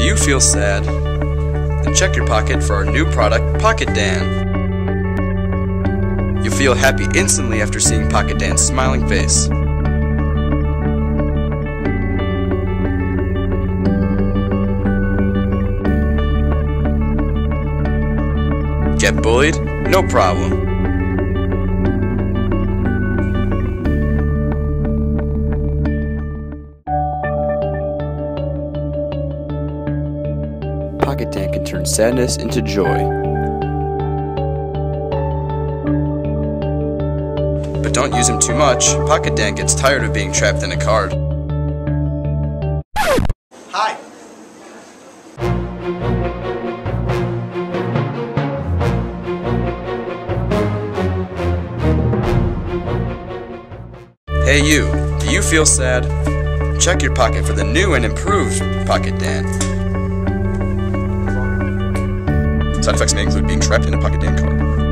you feel sad? Then check your pocket for our new product, Pocket Dan. You'll feel happy instantly after seeing Pocket Dan's smiling face. Get bullied? No problem. Pocket Dan can turn sadness into joy. But don't use him too much. Pocket Dan gets tired of being trapped in a card. Hi. Hey you, do you feel sad? Check your pocket for the new and improved Pocket Dan. Side effects may include being trapped in a Pocket Dan card.